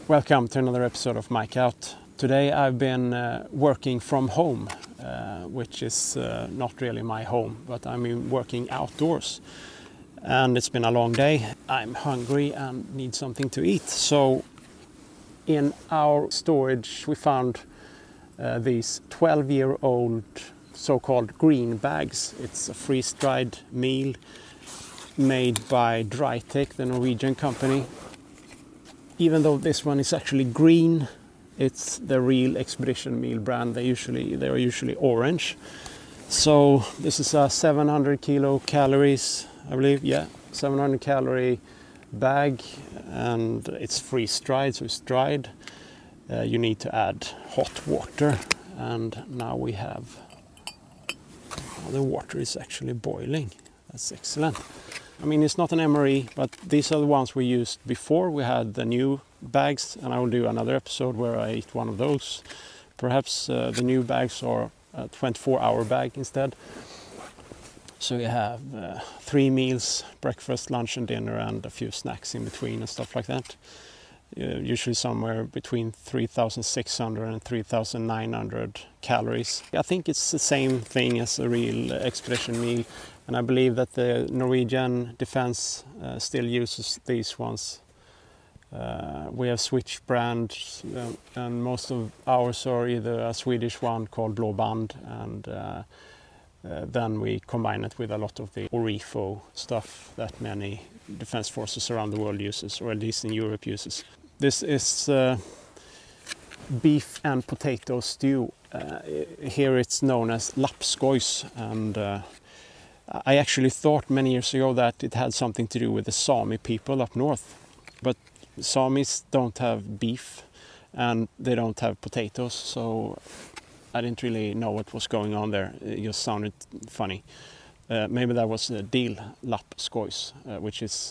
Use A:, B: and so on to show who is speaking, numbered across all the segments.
A: Welcome to another episode of Mike Out. Today I've been working from home, which is not really my home, but I'm working outdoors. And it's been a long day. I'm hungry and need something to eat. So in our storage we found these 12-year-old so-called green bags. It's a freeze-dried meal made by Drytec, the Norwegian company. Even though this one is actually green, it's the real Expedition meal brand. They are usually orange. So this is a 700 kilocalories, I believe. Yeah, 700 calorie bag, and it's freeze dried, so it's dried. You need to add hot water, and now we have. The water is actually boiling. That's excellent. I mean, it's not an MRE, but these are the ones we used before. We had the new bags, and I will do another episode where I eat one of those. Perhaps the new bags are a 24-hour bag instead. So you have 3 meals, breakfast, lunch and dinner, and a few snacks in between and stuff like that. Usually somewhere between 3,600 and 3,900 calories. I think it's the same thing as a real Expedition meal. And I believe that the Norwegian Defence still uses these ones. We have switched brands, and most of ours are either a Swedish one called Blå Band, and then we combine it with a lot of the Orifo stuff that many defense forces around the world uses, or at least in Europe uses. This is beef and potato stew. Here it's known as lapskojs, and I actually thought many years ago that it had something to do with the Sami people up north. But Samis don't have beef and they don't have potatoes, so I didn't really know what was going on there. It just sounded funny. Maybe that was a deal, lapskojs, which is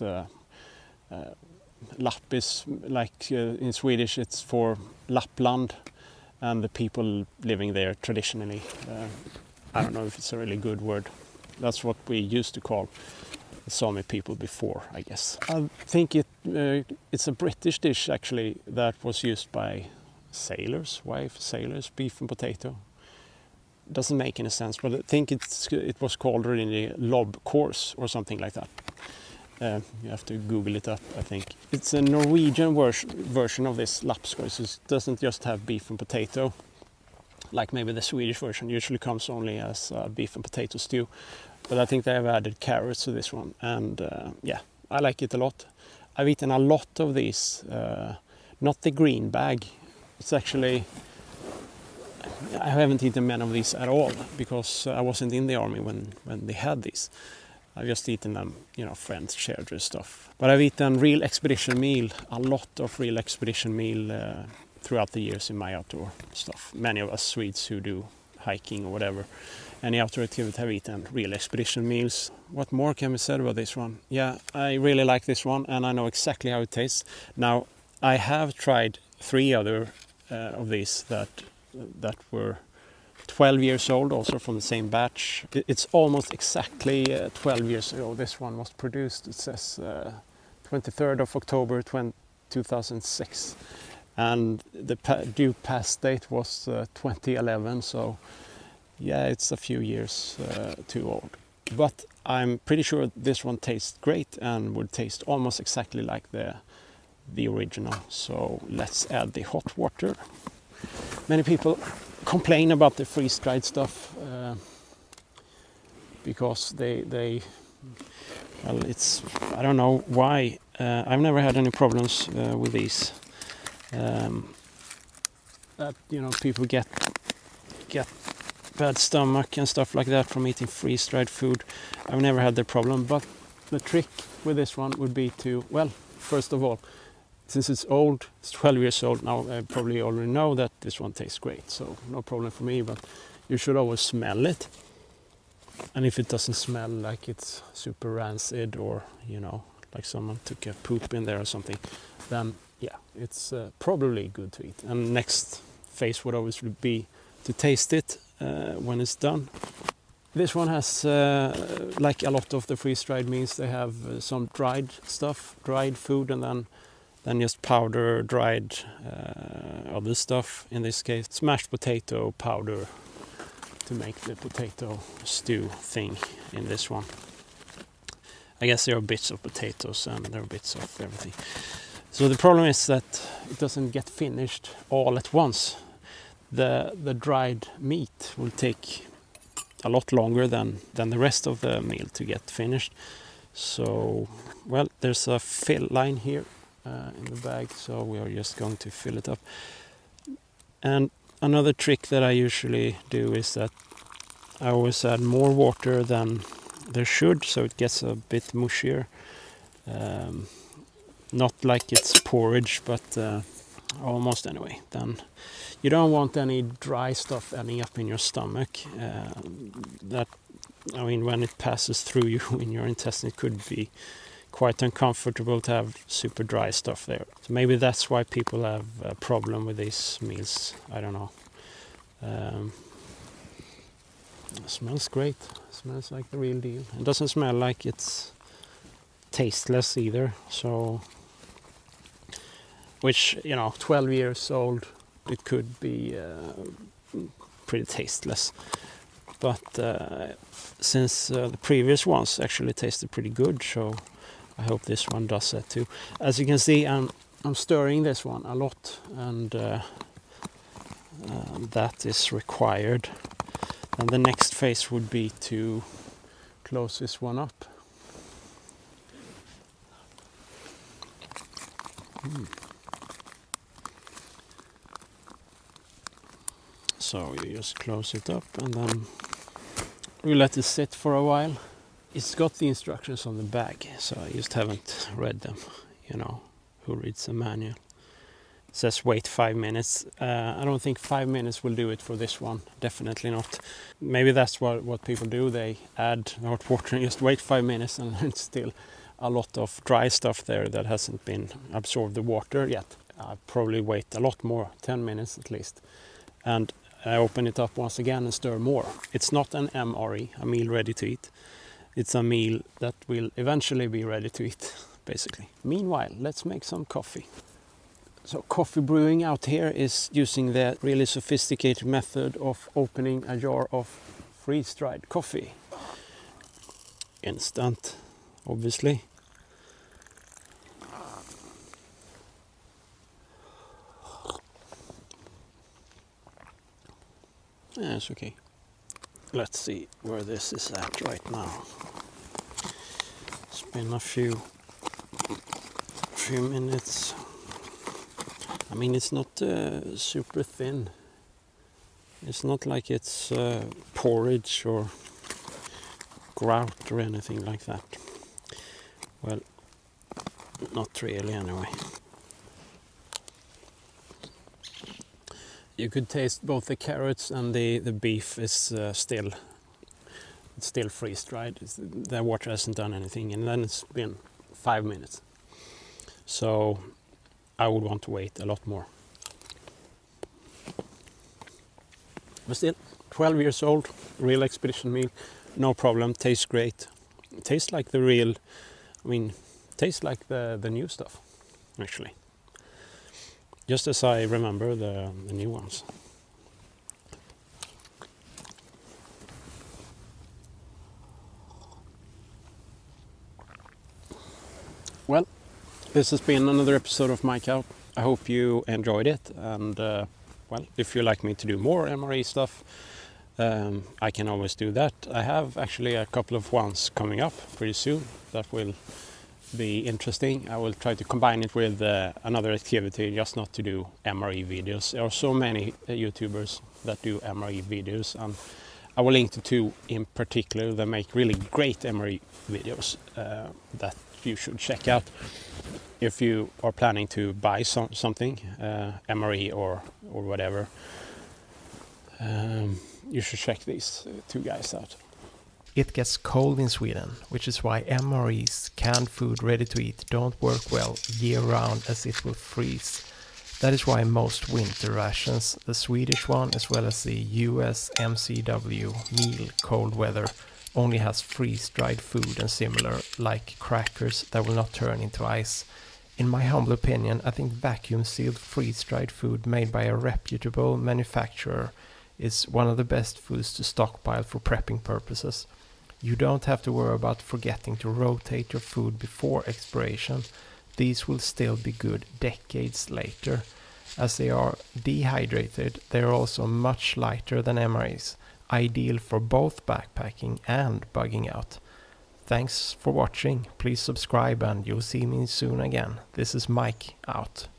A: Lapp is like in Swedish it's for Lapland and the people living there traditionally. I don't know if it's a really good word. That's what we used to call the Sami people before, I guess. I think it's a British dish actually that was used by sailors, beef and potato. Doesn't make any sense, but I think it was called originally lob course or something like that. You have to Google it up, I think. It's a Norwegian version of this lapskoj, so it doesn't just have beef and potato. Like maybe the Swedish version usually comes only as beef and potato stew. But I think they have added carrots to this one. And yeah, I like it a lot. I've eaten a lot of these. Not the green bag. It's actually... I haven't eaten many of these at all because I wasn't in the army when they had these. I've just eaten them, friends shared their stuff. But I've eaten real Expedition meal, a lot of real Expedition meal throughout the years in my outdoor stuff. Many of us Swedes who do hiking or whatever, any outdoor activity have eaten real Expedition meals. What more can be said about this one? Yeah, I really like this one and I know exactly how it tastes. Now, I have tried 3 other of these that were 12 years old, also from the same batch. It's almost exactly 12 years ago this one was produced. It says 23rd of October 2006. And the due pass date was 2011, so yeah, it's a few years too old. But I'm pretty sure this one tastes great and would taste almost exactly like the original. So let's add the hot water. Many people complain about the freeze-dried stuff because well, it's, I don't know why. I've never had any problems with these. That people get bad stomach and stuff like that from eating freeze-dried food. I've never had the problem, but the trick with this one would be to, well, first of all, since it's old, it's 12 years old now, I probably already know that this one tastes great, so no problem for me, but you should always smell it. And if it doesn't smell like it's super rancid or, like someone took a poop in there or something, then yeah, it's probably good to eat. And next phase would always be to taste it when it's done. This one has, like a lot of the freeze-dried meals, they have some dried stuff, dried food, and then Then just powder dried other stuff. In this case, smashed potato powder to make the potato stew thing in this one. I guess there are bits of potatoes and there are bits of everything. So the problem is that it doesn't get finished all at once. The dried meat will take a lot longer than the rest of the meal to get finished. So, well, there's a fill line here in the bag, so we are just going to fill it up. And another trick that I usually do is that I always add more water than there should, so it gets a bit mushier. Not like it's porridge, but almost anyway. Then you don't want any dry stuff ending up in your stomach. When it passes through you in your intestine, it could be quite uncomfortable to have super dry stuff there. So maybe that's why people have a problem with these meals. I don't know. It smells great. It smells like the real deal. It doesn't smell like it's tasteless either. So, which, 12 years old, it could be pretty tasteless. But since the previous ones actually tasted pretty good, so I hope this one does that too. As you can see, I'm stirring this one a lot, and that is required. And the next phase would be to close this one up. So you just close it up and then we let it sit for a while. It's got the instructions on the bag, so I just haven't read them. Who reads the manual? It says wait 5 minutes. I don't think 5 minutes will do it for this one. Definitely not. Maybe that's what people do. They add hot water and just wait 5 minutes, and it's still a lot of dry stuff there that hasn't been absorbed the water yet. I probably wait a lot more, 10 minutes at least. And I open it up once again and stir more. It's not an MRE, a meal ready to eat. It's a meal that will eventually be ready to eat, basically. Meanwhile, let's make some coffee. So coffee brewing out here is using the really sophisticated method of opening a jar of freeze-dried coffee. Instant, obviously. Yeah, it's okay. Let's see where this is at right now. It's been a few minutes. I mean, it's not super thin. It's not like it's porridge or grout or anything like that. Well, not really anyway. You could taste both the carrots and the beef is still freeze-dried. The water hasn't done anything, and then it's been 5 minutes. So I would want to wait a lot more. But still, 12 years old, real expedition meal, no problem, tastes great. Tastes like the real, tastes like the new stuff, actually. Just as I remember the new ones. Well, this has been another episode of Mike Out. I hope you enjoyed it, and if you like me to do more MRE stuff, I can always do that. I have actually a couple of ones coming up pretty soon that will be interesting. I will try to combine it with another activity, just not to do MRE videos. There are so many YouTubers that do MRE videos, and I will link to two in particular that make really great MRE videos that you should check out if you are planning to buy something, MRE or whatever. You should check these two guys out.
B: It gets cold in Sweden, which is why MREs, canned food ready to eat, don't work well year round as it will freeze. That is why most winter rations, the Swedish one as well as the US MCW meal cold weather, only has freeze-dried food and similar, like crackers that will not turn into ice. In my humble opinion, I think vacuum-sealed freeze-dried food made by a reputable manufacturer is one of the best foods to stockpile for prepping purposes. You don't have to worry about forgetting to rotate your food before expiration. These will still be good decades later. As they are dehydrated, they are also much lighter than MREs, ideal for both backpacking and bugging out. Thanks for watching. Please subscribe and you'll see me soon again. This is Mike, out.